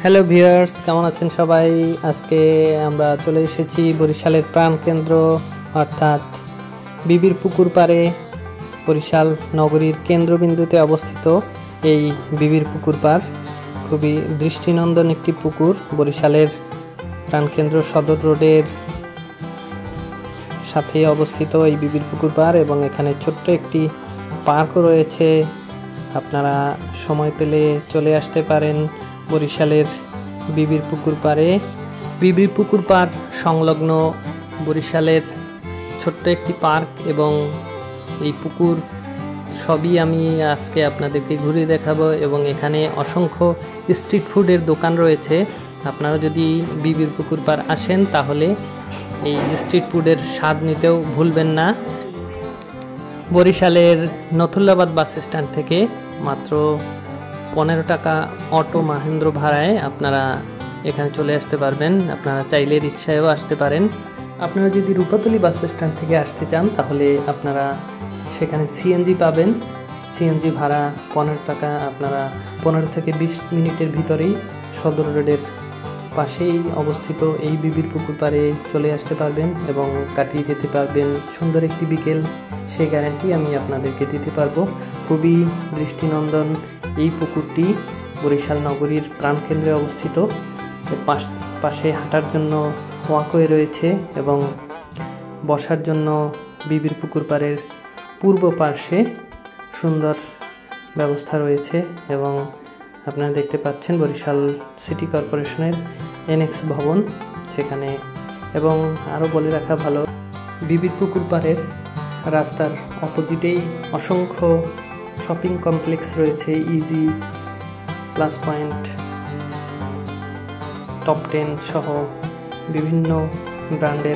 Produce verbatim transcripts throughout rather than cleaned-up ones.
Hello viewers, কেমন আছেন সবাই? আজকে আমরা চলে এসেছি বরিশালের প্রাণকেন্দ্র অর্থাৎ বিবির পুকুর পাড়ে। বরিশাল নগরীর কেন্দ্রবিন্দুতে অবস্থিত এই বিবির পুকুর পাড় খুবই দৃষ্টিনন্দন একটি পুকুর। বরিশালের প্রাণকেন্দ্র সদর রোডের সাথে অবস্থিত এই বিবির পুকুর পাড় এবং এখানে ছোট্ট একটি পার্কও রয়েছে। আপনারা সময় পেলে চলে আসতে পারেন বরিশালের বিবির পুকুর পাড়ে। বিবির পুকুর পাড় সংলগ্ন বরিশালের ছোট্ট একটি পার্ক এবং এই পুকুর সবই আমি আজকে আপনাদেরকে ঘুরে দেখাবো এবং এখানে অসংখ্য স্ট্রিট ফুডের দোকান রয়েছে। আপনারা যদি বিবির পুকুর পাড় আসেন তাহলে এই স্ট্রিট ফুডের স্বাদ নিতেও ভুলবেন না। বরিশালের নথুল্লাবাদ বাস স্ট্যান্ড থেকে মাত্র পনেরো টাকা অটো মাহেন্দ্র ভাড়ায় আপনারা এখানে চলে আসতে পারবেন। আপনারা চাইলে রিক্সায়ও আসতে পারেন। আপনারা যদি রূপাতলী বাস স্ট্যান্ড থেকে আসতে চান তাহলে আপনারা সেখানে সিএনজি পাবেন। সিএনজি ভাড়া পনেরো টাকা। আপনারা পনেরো থেকে বিশ মিনিটের ভিতরেই সদর রোডের পাশেই অবস্থিত এই বিবির পুকুর পাড়ে চলে আসতে পারবেন এবং কাটিয়ে যেতে পারবেন সুন্দর একটি বিকেল। সেই গ্যারান্টি আমি আপনাদেরকে দিতে পারবো। খুবই দৃষ্টিনন্দন এই পুকুরটি বরিশাল নগরীর প্রাণকেন্দ্রে অবস্থিত। পাশে হাঁটার জন্য ওয়াকওয়ে রয়েছে এবং বসার জন্য বিবির পুকুর পাড়ের পূর্ব পার্শ্বে সুন্দর ব্যবস্থা রয়েছে এবং আপনারা দেখতে পাচ্ছেন বরিশাল সিটি কর্পোরেশনের এনএক্স ভবন সেখানে। এবং আরও বলে রাখা ভালো, বিবির পুকুর পাড়ের রাস্তার অপোজিটেই অসংখ্য শপিং কমপ্লেক্স রয়েছে। Easy, plus point, top ten সহ বিভিন্ন ব্র্যান্ডের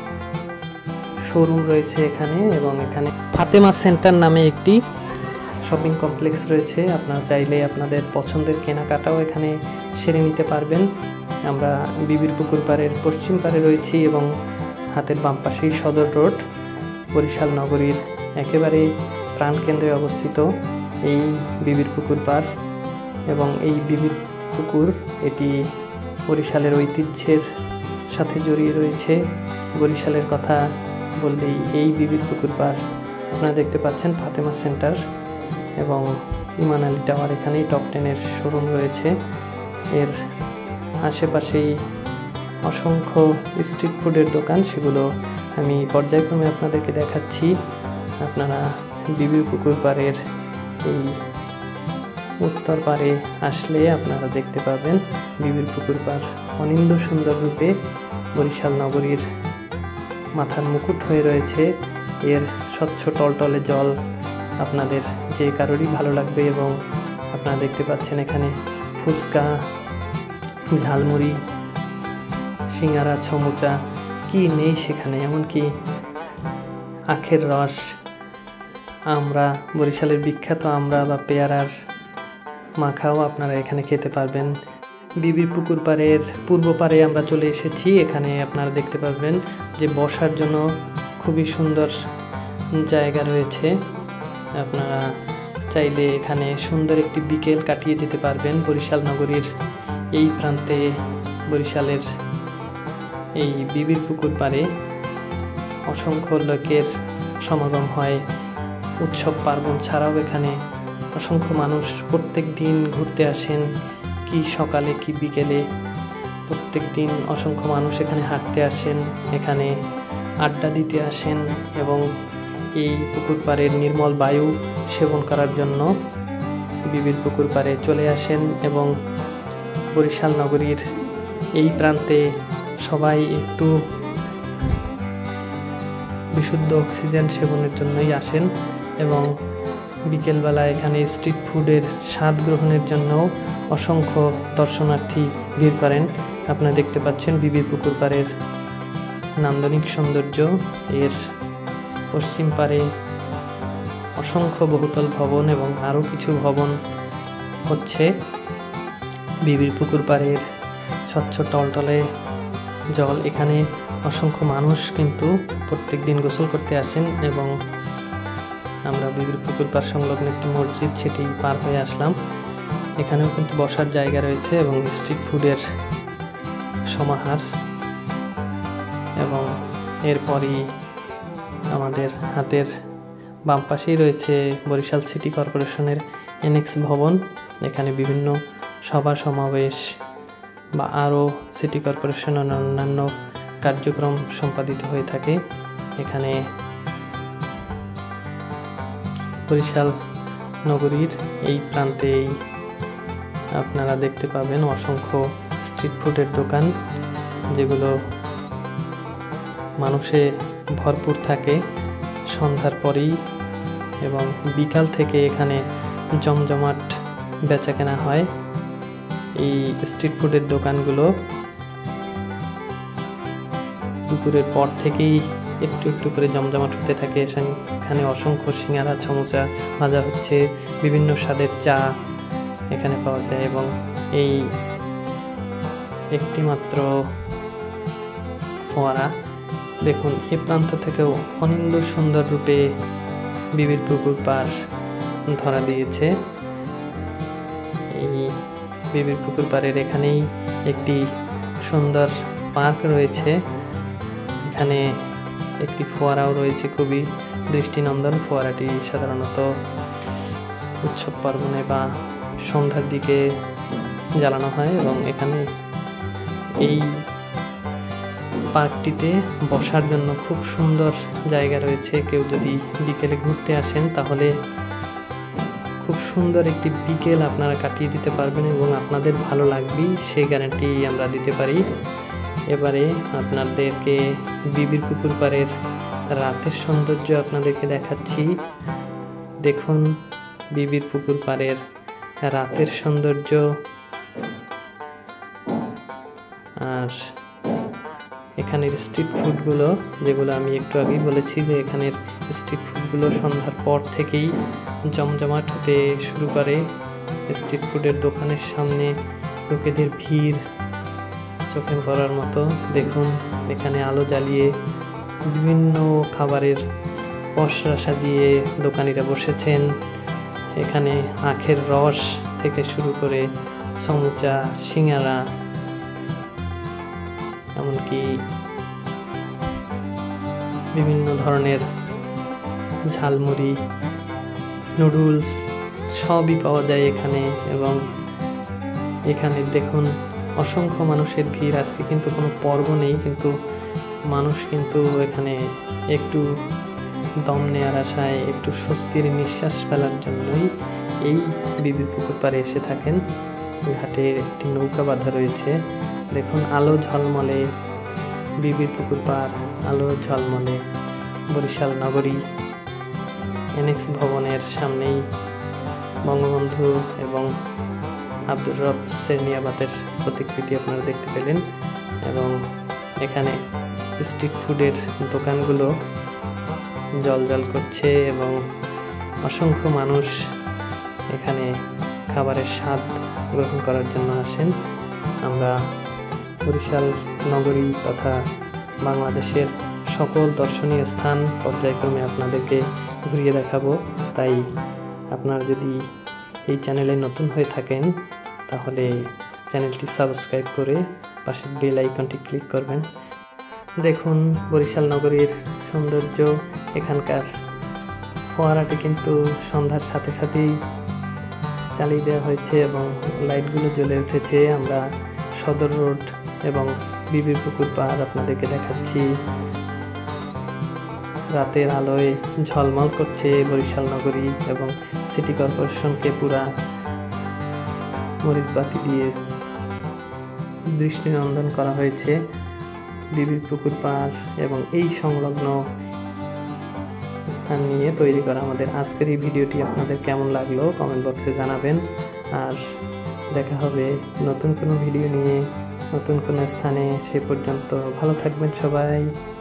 শোরুম রয়েছে এখানে এবং এখানে ফাতেমা সেন্টার নামে একটি শপিং কমপ্লেক্স রয়েছে। আপনারা চাইলে আপনাদের পছন্দের কেনাকাটাও এখানে সেরে নিতে পারবেন। আমরা বিবির পুকুর পাড়ের পশ্চিম পাড়ে রয়েছি এবং হাতের বাম পাশেই সদর রোড। বরিশাল নগরীর একেবারে প্রাণকেন্দ্রে অবস্থিত এই বিবির পুকুর পাড় এবং এই বিবির পুকুর এটি বরিশালের ঐতিহ্যের সাথে জড়িয়ে রয়েছে। বরিশালের কথা বললেই এই বিবির পুকুর পাড়। আপনারা দেখতে পাচ্ছেন ফাতেমা সেন্টার এবং ইমান আলী টাওয়ার, এখানেই টপ টেনের শোরুম রয়েছে। এর আশেপাশেই অসংখ্য স্ট্রিট ফুডের দোকান, সেগুলো আমি পর্যায়ক্রমে আপনাদেরকে দেখাচ্ছি। আপনারা বিবির পুকুর পাড়ের এই উত্তর পাড়ে আসলে আপনারা দেখতে পাবেন বিবির পুকুর পাড় অনিন্দ্য সুন্দর রূপে বরিশাল নগরীর মাথার মুকুট হয়ে রয়েছে। এর স্বচ্ছ টলটলে জল আপনাদের যে কারোরই ভালো লাগবে এবং আপনারা দেখতে পাচ্ছেন এখানে ফুচকা, ঝালমুড়ি, সিঙ্গারা, সমুচা, কি নেই সেখানে, এমনকি আখের রস, আমরা বরিশালের বিখ্যাত আমরা বা পেয়ারার মাখাও আপনারা এখানে খেতে পারবেন। বিবির পুকুর পাড়ের পূর্ব পাড়ে আমরা চলে এসেছি। এখানে আপনারা দেখতে পারবেন যে বসার জন্য খুবই সুন্দর জায়গা রয়েছে। আপনারা চাইলে এখানে সুন্দর একটি বিকেল কাটিয়ে যেতে পারবেন। বরিশাল নগরীর এই প্রান্তে বরিশালের এই বিবির পুকুর পাড়ে অসংখ্য লোকের সমাগম হয়। উৎসব পার্বণ ছাড়াও এখানে অসংখ্য মানুষ প্রত্যেক দিন ঘুরতে আসেন। কি সকালে কি বিকেলে প্রত্যেক দিন অসংখ্য মানুষ এখানে হাঁটতে আসেন, এখানে আড্ডা দিতে আসেন এবং এই পুকুর পাড়ের নির্মল বায়ু সেবন করার জন্য বিবির পুকুর পাড়ে চলে আসেন এবং বরিশাল নগরীর এই প্রান্তে সবাই একটু বিশুদ্ধ অক্সিজেন সেবনের জন্যই আসেন এবং বিকেলবেলা এখানে স্ট্রিট ফুডের স্বাদ গ্রহণের জন্য অসংখ্য দর্শনার্থী ভিড় করেন। আপনারা দেখতে পাচ্ছেন বিবির পুকুর পাড়ের নান্দনিক সৌন্দর্য। এর পশ্চিম পাড়ে অসংখ্য বহুতল ভবন এবং আরও কিছু ভবন হচ্ছে। বিবির পুকুর পাড়ের স্বচ্ছ টলটলে জল, এখানে অসংখ্য মানুষ কিন্তু প্রত্যেক দিন গোসল করতে আসেন এবং আমরা বিবির পুকুর পাড় সংলগ্ন একটি মসজিদ সেটি পার হয়ে আসলাম। এখানেও কিন্তু বসার জায়গা রয়েছে এবং স্ট্রিট ফুডের সমাহার। এবং এরপরই আমাদের হাতের বাম পাশেই রয়েছে বরিশাল সিটি কর্পোরেশনের এনএক্স ভবন। এখানে বিভিন্ন সভা সমাবেশ বা আরও সিটি কর্পোরেশনের অন্যান্য কার্যক্রম সম্পাদিত হয়ে থাকে। এখানে বরিশাল নগরীর এই প্রান্তেই আপনারা দেখতে পাবেন অসংখ্য স্ট্রিট ফুডের দোকান, যেগুলো মানুষে ভরপুর থাকে সন্ধ্যার পরেই, এবং বিকাল থেকে এখানে জমজমাট বেচা কেনা হয়। এই স্ট্রিট ফুডের দোকানগুলো দুপুরের পর থেকেই একটু একটু করে জমজমাট হতে থাকে। এখানে অসংখ্য সিঙ্গারা, সমুচা ভাজা হচ্ছে, বিভিন্ন স্বাদের চা এখানে পাওয়া যায়। এবং এই একটি মাত্র ফোয়ারা, দেখুন এ প্রান্ত থেকেও অনিন্দ সুন্দর রূপে বিবির পুকুর পার ধরা দিয়েছে। এই বিবির পুকুর পাড়ের এখানেই একটি সুন্দর পার্ক রয়েছে। এখানে একটি ফোয়ারাও রয়েছে, খুবই দৃষ্টিনন্দন। ফোয়ারাটি সাধারণত উৎসব পার্বণে বা সন্ধ্যার দিকে জ্বালানো হয়। এবং এখানে এই পার্কটিতে বসার জন্য খুব সুন্দর জায়গা রয়েছে। কেউ যদি বিকেলে ঘুরতে আসেন তাহলে খুব সুন্দর একটি বিকেল আপনারা কাটিয়ে দিতে পারবেন এবং আপনাদের ভালো লাগবেই, সেই গ্যারান্টি আমরা দিতে পারি। এবারে আপনাদেরকে বিবির পুকুর পাড়ের রাতের সৌন্দর্য আপনাদেরকে দেখাচ্ছি। দেখুন বিবির পুকুর পাড়ের রাতের সৌন্দর্য। আর এখানের স্ট্রিট ফুডগুলো, যেগুলো আমি একটু আগেই বলেছি যে এখানের স্ট্রিট ফুডগুলো সন্ধ্যার পর থেকেই জমজমাট হতে শুরু করে। স্ট্রিট ফুডের দোকানের সামনে লোকেদের ভিড় চোখে পড়ার মতো। দেখুন এখানে আলো জ্বালিয়ে বিভিন্ন খাবারের পসরা সাজিয়ে দোকানিরা বসেছেন। এখানে আখের রস থেকে শুরু করে সমুচা, সিঙ্গারা, এমনকি বিভিন্ন ধরনের ঝালমুড়ি, নুডলস সবই পাওয়া যায় এখানে। এবং এখানে দেখুন অসংখ্য মানুষের ভিড়। আজকে কিন্তু কোনো পর্ব নেই, কিন্তু মানুষ কিন্তু এখানে একটু দম নেওয়ার আশায়, একটু স্বস্তির নিঃশ্বাস ফেলার জন্যই এই বিবির পুকুর পাড়ে এসে থাকেন। ঘাটে একটি নৌকা বাঁধা রয়েছে। দেখুন আলো ঝলমলে বিবির পুকুর পাড়, আলো ঝলমলে বরিশাল নগরী। এনএক্স ভবনের সামনেই বঙ্গবন্ধু এবং আব্দুর রব সেরনিয়াবাতের প্রতিকৃতি আপনারা দেখতে পেলেন। এবং এখানে স্ট্রিট ফুডের দোকানগুলো জলজল করছে এবং অসংখ্য মানুষ এখানে খাবারের স্বাদ গ্রহণ করার জন্য আসেন। আমরা বরিশাল নগরী তথা বাংলাদেশের সকল দর্শনীয় স্থান পর্যায়ক্রমে আপনাদেরকে ঘুরিয়ে দেখাবো। তাই আপনারা যদি এই চ্যানেলে নতুন হয়ে থাকেন তাহলে চ্যানেলটি সাবস্ক্রাইব করে পাশের বেল আইকনটি ক্লিক করবেন। দেখুন বরিশাল নগরীর সৌন্দর্য। এখানকার ফোয়ারাটি কিন্তু সন্ধ্যার সাথে সাথেই চালিয়ে দেওয়া হয়েছে এবং লাইটগুলো জ্বলে উঠেছে। আমরা সদর রোড এবং বিবির পুকুর পাড় আপনাদেরকে দেখাচ্ছি। রাতের আলোয় ঝলমল করছে বরিশাল নগরী এবং সিটি কর্পোরেশনকে পুরা মরিচবাতি দিয়ে দৃষ্টিনন্দন করা হয়েছে। বিবির পুকুর পাড় এবং এই সংলগ্ন স্থান নিয়ে তৈরি করা আমাদের আজকের এই ভিডিওটি আপনাদের কেমন লাগলো কমেন্ট বক্সে জানাবেন। আর দেখা হবে নতুন কোনো ভিডিও নিয়ে, নতুন কোনো স্থানে। সে পর্যন্ত ভালো থাকবেন সবাই।